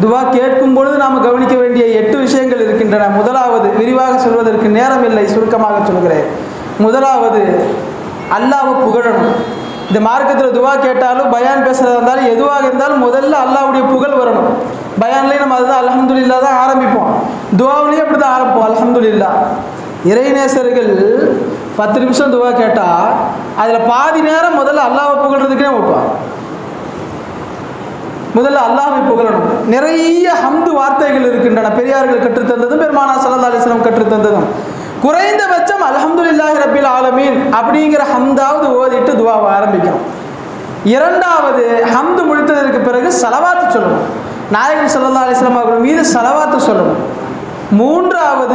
துவா கேட்கும் பொழுது நாம் கவனிக்க வேண்டிய 8 விஷயங்கள் இருக்கின்றன. முதலாவது, விரிவாக சொல்வதற்கு நேரம் இல்லை, சுருக்கமாக சொல்கிறேன். முதலாவது, அல்லாஹ்வை புகழணும். இந்த மார்க்கத்தில் துவா கேட்டாலும் பயான் பேசுகிறதா இருந்தாலும் எதுவாக இருந்தாலும் முதல்ல அல்லாஹ்வுடைய புகழ் வரணும். பயான்லேயும் நம்ம அதுதான் அல்ஹம்துலில்லா தான் ஆரம்பிப்போம், துவாவிலையும் அப்படி தான் ஆரம்பிப்போம், அல்ஹம்துலில்லா. இறைநேசர்கள் 10 நிமிஷம் துவா கேட்டால் அதில் பாதி நேரம் முதல்ல அல்லாஹ்வை புகழ்றதுக்கே விட்டுவாங்க. முதல்ல அல்லாஹ்வை புகழணும். நிறைய ஹம்து வார்த்தைகள் இருக்கின்றன, பெரியார்கள் கற்றுத்தந்ததும் பெருமானார் ஸல்லல்லாஹு அலைஹி வஸல்லம் கற்றுத்தந்ததும். குறைந்தபட்சம் அல்ஹம்துலில்லாஹி ரப்பில் ஆலமீன் அப்படிங்கிற ஹம்தாவது ஓதிட்டு துவாவை ஆரம்பிக்கணும். இரண்டாவது, ஹம்து முடித்ததற்கு பிறகு ஸலவாத்து சொல்லணும், நாயகம் ஸல்லல்லாஹு அலைஹி வஸல்லம் அவர்கள் மீது ஸலவாத்து சொல்லணும். மூன்றாவது,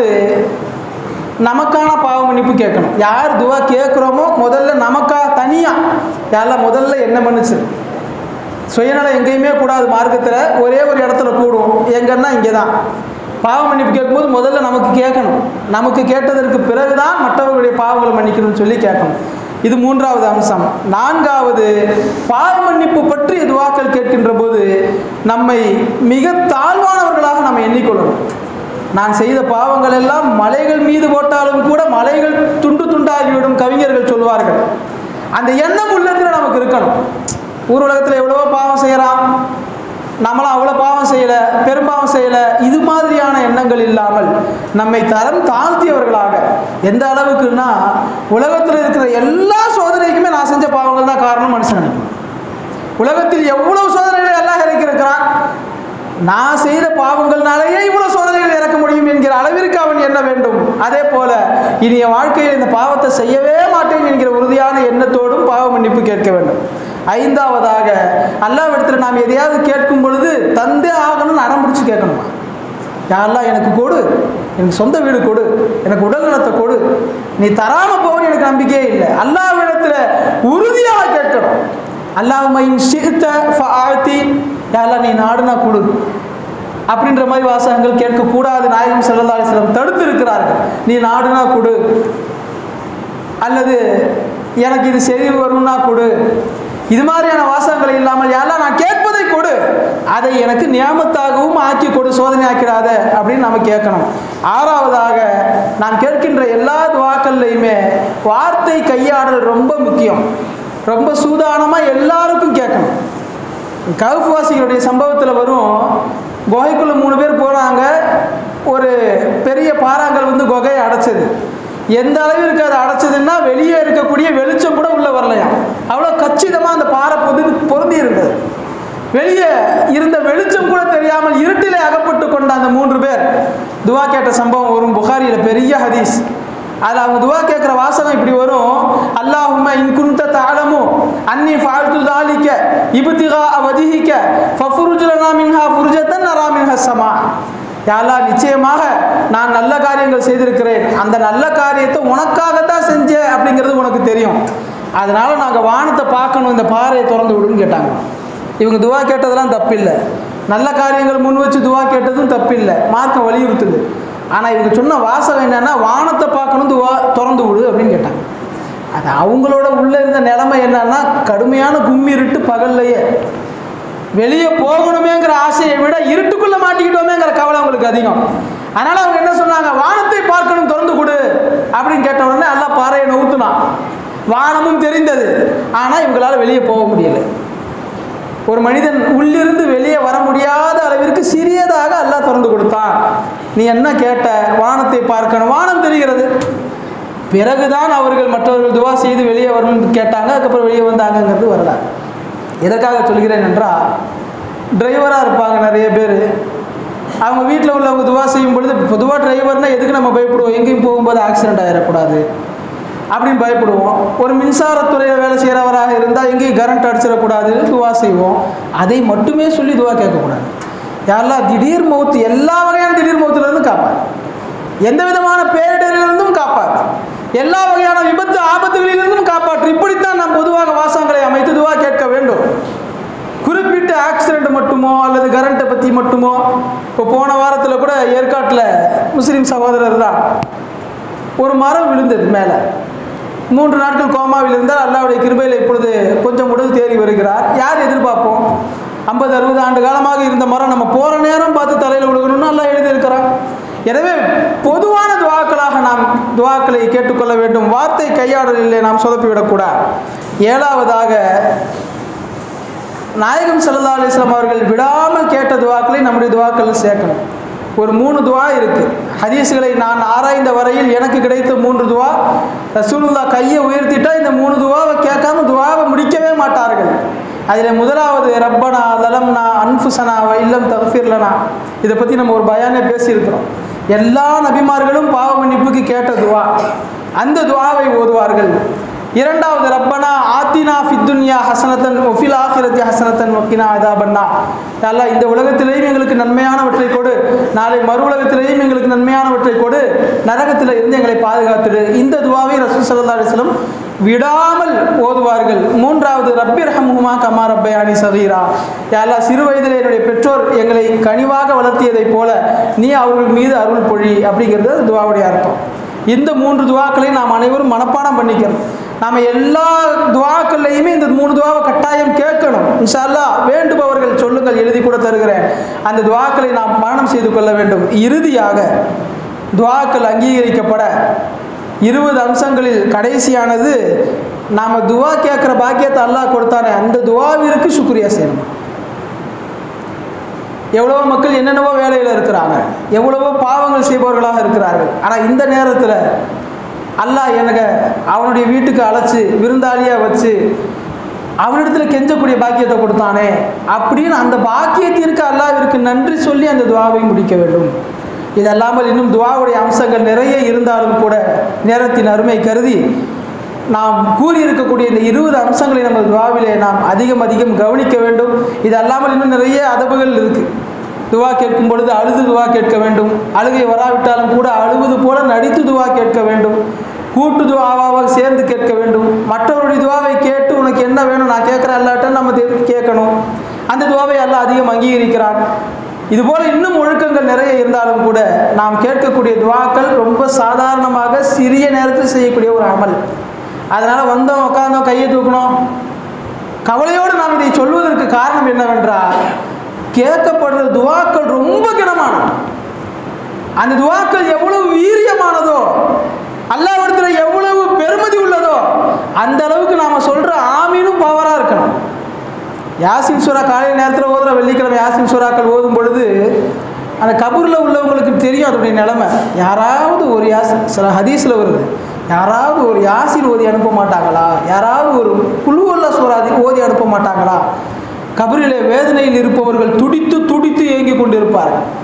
நமக்கான பாவ மன்னிப்பு கேட்கணும். யார் துவா கேட்குறோமோ முதல்ல நமக்காக தனியாக யாரெல்லாம் முதல்ல என்ன மன்னிச்சு. சுயநலம் எங்கேயுமே கூடாது மார்க்கத்தில், ஒரே ஒரு இடத்துல கூடும், எங்கன்னா இங்கே தான். பாவ மன்னிப்பு கேட்கும்போது முதல்ல நமக்கு கேட்கணும், நமக்கு கேட்டதற்கு பிறகு தான் மற்றவர்களுடைய பாவங்களை மன்னிக்கணும்னு சொல்லி கேட்கணும். இது மூன்றாவது அம்சம். நான்காவது, பாவ மன்னிப்பு பற்றி துவாக்கள் கேட்கின்ற போது நம்மை மிக தாழ்வானவர்களாக நம்ம எண்ணிக்கொள்ளணும். நான் செய்த பாவங்கள் எல்லாம் மலைகள் மீது போட்டாலும் கூட மலைகள் துண்டு துண்டாகிவிடும் கவிஞர்கள் சொல்வார்கள். அந்த எண்ணம் உள்ளத்தில் நமக்கு இருக்கணும். ஊர் உலகத்தில் எவ்வளவோ பாவம் செய்கிறான், நம்மளும் அவ்வளோ பாவம் செய்யலை, பெரும்பாவம் செய்யலை, இது மாதிரியான எண்ணங்கள் இல்லாமல் நம்மை தரம் தாழ்த்தியவர்களாக. எந்த அளவுக்குன்னா உலகத்தில் இருக்கிற எல்லா சோதனைக்குமே நான் செஞ்ச பாவங்கள் தான் காரணம் மனுஷன் நினைக்கும். உலகத்தில் எவ்வளவு சோதனைகளை எல்லாம் இறக்கியிருக்கிறான், நான் செய்த பாவங்கள்னாலேயே இவ்வளவு சோதனைகள் இறக்க முடியும் என்கிற அளவிற்கு அவன் எண்ண வேண்டும். அதே போல இனி என் வாழ்க்கையில் இந்த பாவத்தை செய்யவே மாட்டேன் என்கிற உறுதியான எண்ணத்தோடும் பாவ மன்னிப்பு கேட்க வேண்டும். ஐந்தாவதாக, அல்லாஹ்விடத்தில் நாம் எதையாவது கேட்கும் பொழுது தந்தே ஆகணும்னு அடம் பிடிச்சி கேட்கணுமா. யாரெல்லாம் எனக்கு கொடு, எனக்கு சொந்த வீடு கொடு, எனக்கு உடல் நலத்தை கொடு, நீ தராமல் போகணும் எனக்கு நம்பிக்கையே இல்லை. அல்லாஹ்விடத்தில் உறுதியாக கேட்கணும். அல்லாஹும்ம இன் ஷி'த ஃபஆதி, யாரெல்லாம் நீ நாடுனா கொடு அப்படின்ற மாதிரி வாசகங்கள் கேட்கக்கூடாது. நாயகம் ஸல்லல்லாஹு அலைஹி வஸல்லம் தடுத்து இருக்கிறார்கள். நீ நாடுனா கொடு, அல்லது எனக்கு இது சரி வரும்னா கொடு, இது மாதிரியான வாசகங்கள் இல்லாமல் யாரெல்லாம் நான் கேட்பதை கொடு, அதை எனக்கு நியாமத்தாகவும் ஆக்கி கொடு, சோதனை ஆக்கிடாத அப்படின்னு நம்ம கேட்கணும். ஆறாவதாக, நான் கேட்கின்ற எல்லா துவாக்கள்லையுமே வார்த்தை கையாடல் ரொம்ப முக்கியம். ரொம்ப சூதானமாக எல்லாருக்கும் கேட்கணும். கஹ்ஃப் வாசிகளுடைய சம்பவத்தில் வரும், குகைக்குள்ளே 3 பேர் போகிறாங்க, ஒரு பெரிய பாறாங்கல் வந்து குகையை அடைச்சது. எந்த அளவிற்கு அதை அடைச்சதுன்னா வெளியே இருக்கக்கூடிய வெளிச்சம் கூட உள்ளே வரலையாம், அவ்வளோ கச்சிதமாக அந்த பாறை பொருந்தி இருந்தது. வெளியே இருந்த வெளிச்சம் கூட தெரியாமல் இருட்டிலே அகப்பட்டு கொண்ட அந்த 3 பேர் துவா கேட்ட சம்பவம் வரும் புகாரியில், பெரிய ஹதீஸ். அதில் அவங்க துவா கேட்குற வாசகம் இப்படி வரும், அல்லாஹும்ம இன் குன்த தஅலமு அன்னி ஃபஅல்து ذلك இப்திகா வஜ்ஹிக ஃபஃபுர்ஜ் லனா மின்ஹா ஃபுர்ஜத்தன் நரா மின்ஹா ஸமா. யா அல்லாஹ், நிச்சயமாக நான் நல்ல காரியங்கள் செய்திருக்கிறேன், அந்த நல்ல காரியத்தை உனக்காகத்தான் செஞ்சேன் அப்படிங்கிறது உனக்கு தெரியும், அதனால நாங்கள் வானத்தை பார்க்கணும், இந்த பாறையை திறந்து விடுன்னு கேட்டாங்க. இவங்க துவா கேட்டதெல்லாம் தப்பில்லை, நல்ல காரியங்கள் முன் வச்சு துவா கேட்டதும் தப்பில்லை, மார்க்கம் வலியுறுத்துது. ஆனால் இவங்க சொன்ன வாசகம் என்னன்னா, வானத்தை பார்க்கணும், துவா திறந்து விடு அப்படின்னு கேட்டாங்க. அது அவங்களோட உள்ளே இருந்த நிலைமை என்னன்னா, கடுமையான கும்மி இருட்டு பகல்லையே, வெளியே போகணுமேங்கிற ஆசையை விட இருட்டுக்குள்ளே மாட்டிக்கிட்டோமேங்கிற கவலை அவங்களுக்கு அதிகம். அதனால் அவங்க என்ன சொன்னாங்க, வானத்தை பார்க்கணும், திறந்து கொடு அப்படின்னு கேட்ட உடனே அல்லாஹ் பாறையை நவுத்துனான். வானமும் தெரிந்தது, ஆனால் இவங்களால் வெளியே போக முடியலை. ஒரு மனிதன் உள்ளிருந்து வெளியே வர முடியாத அளவிற்கு சிறியதாக அல்லாஹ் திறந்து கொடுத்தான். நீ என்ன கேட்ட, வானத்தை பார்க்கணும், வானம் தெரிகிறது. பிறகுதான் அவர்கள் மற்றவர்கள் துவா செய்து வெளியே வரணும்னு கேட்டாங்க, அதுக்கப்புறம் வெளியே வந்தாங்கங்கிறது வரல. எதற்காக சொல்கிறேன் என்றால், டிரைவராக இருப்பாங்க நிறைய பேர், அவங்க வீட்டில் உள்ளவங்க துவா செய்யும் பொழுது, பொதுவாக டிரைவர்னால் எதுக்கு நம்ம பயப்படுவோம், எங்கேயும் போகும்போது ஆக்சிடென்ட் ஆகிடக்கூடாது அப்படின்னு பயப்படுவோம். ஒரு மின்சாரத்துறையில் வேலை செய்கிறவராக இருந்தால் எங்கேயும் கரண்ட் அடிச்சிடக்கூடாதுன்னு துவா செய்வோம். அதை மட்டுமே சொல்லி துவா கேட்கக்கூடாது. யாரெல்லாம் திடீர் மௌத்து, எல்லா வகையான திடீர் மௌத்துலேருந்து காப்பாது, எந்த விதமான பேரிடரிலிருந்தும் காப்பாற்று, எல்லா வகையான விபத்து ஆபத்துகளிலிருந்தும் காப்பாற்று. இப்படித்தான் நாம் பொதுவாக வாசகங்களை அமைத்து துவா கேட்க வேண்டும். குறிப்பிட்ட ஆக்சிடென்ட் மட்டுமோ அல்லது கரண்ட்டை பற்றி மட்டுமோ. இப்போ போன வாரத்தில் கூட ஏற்காட்டில் முஸ்லீம் சகோதரர் தான், ஒரு மரம் விழுந்தது மேலே, 3 நாட்கள் கோமாவில் இருந்தால் அல்லாஹ்வுடைய கிருபையில் இப்பொழுது கொஞ்சம் உடல் தேறி வருகிறார். யார் எதிர்பார்ப்போம், 50-60 ஆண்டு காலமாக இருந்த மரம் நம்ம போகிற நேரம் பார்த்து தலையில் விழுகணும்னு எல்லாம் எழுதியிருக்கிறான். எனவே பொதுவான துவாக்களாக நாம் துவாக்களை கேட்டுக்கொள்ள வேண்டும். வார்த்தை கையாடலிலே நாம் சொதப்பிவிடக்கூடாது. 7வதாக நாயகம் ஸல்லல்லாஹு அலைஹி வஸல்லம் அவர்கள் விடாமல் கேட்ட துவாக்களை நம்முடைய துவாக்கள் சேர்க்கணும். ஒரு 3 துவா இருக்கு. ஹதீஸ்களை நான் ஆராய்ந்த வரையில் எனக்கு கிடைத்த 3 துவா. ரசூலுல்லாஹ் கையை உயர்த்திட்டா இந்த 3 துவாவை கேட்காம துவாவை முடிக்கவே மாட்டார்கள். அதில் முதலாவது ரப்பனா லலம்னா அன்ஃபுஸனா வ இல்லம் தக்ஃபிர் லனா. இதை பற்றி நம்ம ஒரு பயானே பேசியிருக்கிறோம். எல்லா நபிமார்களும் பாவ மன்னிப்புக்கு கேட்ட துவா, அந்த துவாவை ஓதுவார்கள். 2வது ரப்பனா ஆத்தினா ஃபித்துன்யா ஹசனத்தன் ஒஃபில் ஆஹிரத்தி ஹசனத்தன் ஒக்கினா அதாபன்னா. அல்லாஹ் இந்த உலகத்திலேயும் எங்களுக்கு நன்மையானவற்றை கொடு, நாளை மறு உலகத்திலேயும் எங்களுக்கு நன்மையானவற்றை கொடு, நரகத்தில் இருந்து எங்களை பாதுகாத்துடு. இந்த துவாவை ரசூல் ஸல்லல்லாஹு அலைஹி வஸல்லம் விடாமல் ஓதுவார்கள். 3வது ரப்பிர்ஹம்ஹுமா கமா ரப்பயானி ஸகீரா. யா அல்லாஹ் சிறு வயதில் என்னுடைய பெற்றோர் எங்களை கனிவாக வளர்த்தியதைப் போல நீ அவர்கள் மீது அருள் பொழி அப்படிங்கிறது துவாவுடைய அர்த்தம். இந்த 3 துவாக்களை நாம் அனைவரும் மனப்பாடம் பண்ணிக்கணும். நாம் எல்லா துவாக்கள்லையுமே இந்த 3 துவாவை கட்டாயம் கேட்கணும். இன்ஷா அல்லாஹ் வேண்டுபவர்கள் சொல்லுங்கள், எழுதி கூட தருகிறேன். அந்த துவாக்களை நாம் மனனம் செய்து கொள்ள வேண்டும். இறுதியாக துவாக்கள் அங்கீகரிக்கப்பட 20 அம்சங்களில் கடைசியானது நாம் துவா கேட்குற பாக்கியத்தை அல்லாஹ் கொடுத்தானே அந்த துவாவிற்கு சுக்ரியா செய்யணும். எவ்வளவோ மக்கள் என்னென்னவோ வேலையில் இருக்கிறாங்க, எவ்வளவோ பாவங்கள் செய்பவர்களாக இருக்கிறார்கள். ஆனால் இந்த நேரத்தில் அல்லாஹ் எனக்கு அவனுடைய வீட்டுக்கு அழைச்சி விருந்தாளியாக வச்சு அவனிடத்தில் கெஞ்சக்கூடிய பாக்கியத்தை கொடுத்தானே அப்படின்னு அந்த பாக்கியத்திற்கு அல்லாஹ்விற்கு நன்றி சொல்லி அந்த துவாவை முடிக்க வேண்டும். இதல்லாமல் இன்னும் துவாவுடைய அம்சங்கள் நிறைய இருந்தாலும் கூட நேரத்தின் அருமை கருதி நாம் கூறியிருக்கக்கூடிய இந்த 20 அம்சங்களை நம்ம துவாவிலே நாம் அதிகம் கவனிக்க வேண்டும். இது அல்லாமல் இன்னும் நிறைய அதபுகள் இருக்குது. துவா கேட்கும் பொழுது அழுது துவா கேட்க வேண்டும். அழுகை வராவிட்டாலும் கூட அழுவது போல நடித்து துவா கேட்க வேண்டும். கூட்டு துவாவாக சேர்ந்து கேட்க வேண்டும். மற்றவருடைய துவாவை கேட்டு உனக்கு என்ன வேணும் நான் கேட்குறேன் அல்லாட்ட நம்ம கேட்கணும். அந்த துவாவை அல்லாஹ் அதிகம் அங்கீகரிக்கிறான். இதுபோல் இன்னும் ஒழுக்கங்கள் நிறைய இருந்தாலும் கூட நாம் கேட்கக்கூடிய துவாக்கள் ரொம்ப சாதாரணமாக சிறிய நேரத்தில் செய்யக்கூடிய ஒரு அமல். அதனால் வந்தோம் உட்காந்தோம் கையை தூக்கணும் கவலையோடு நாம் இதை சொல்வதற்கு காரணம் என்னவென்றால் கேட்கப்படுற துவாக்கள் ரொம்ப கனமானது. அந்த துவாக்கள் எவ்வளவு வீரியமானதோ அல்லாஹ்விடத்தில் எவ்வளவு பெருமதி உள்ளதோ அந்த அளவுக்கு நாம் சொல்கிற ஆமீனும் பவராக இருக்கணும். யாசின் சூரா காலை நேரத்தில் ஓதுற வெள்ளிக்கிழமை யாசின் சூறாக்கள் ஓதும் பொழுது அந்த கபூரில் உள்ளவங்களுக்கு தெரியும் அதோடைய நிலைமை. யாராவது ஒரு யாசின், சில ஹதீஸில் வருது, யாராவது ஒரு யாசின் ஓதி அனுப்ப மாட்டாங்களா, யாராவது ஒரு குழுவல்ல சூறாதி ஓதி அனுப்ப மாட்டாங்களா? கபரிலே வேதனையில் இருப்பவர்கள் துடித்து துடித்து ஏங்கி கொண்டிருப்பார்கள்.